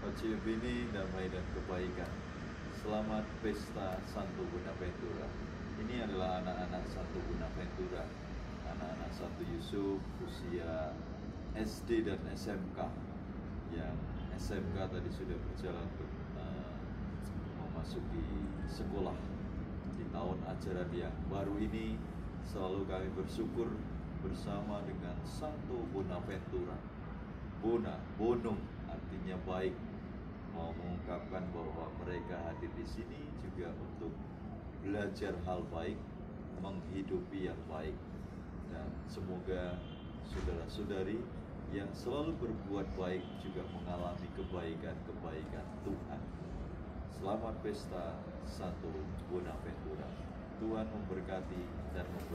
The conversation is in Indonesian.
Oci Bini, damai dan kebaikan. Selamat Pesta Santo Bonaventura. Ini adalah anak-anak Santo Bonaventura, anak-anak Santo Yusuf usia SD dan SMK. Yang SMK tadi sudah berjalan untuk memasuki sekolah. Di tahun ajaran yang baru ini selalu kami bersyukur bersama dengan Santo Bonaventura. Bona, bonum artinya baik, mau mengungkapkan bahwa mereka hadir di sini juga untuk belajar hal baik, menghidupi yang baik, dan semoga saudara-saudari yang selalu berbuat baik juga mengalami kebaikan-kebaikan Tuhan. Selamat Pesta Santo Bonaventura. Tuhan memberkati dan memberkati.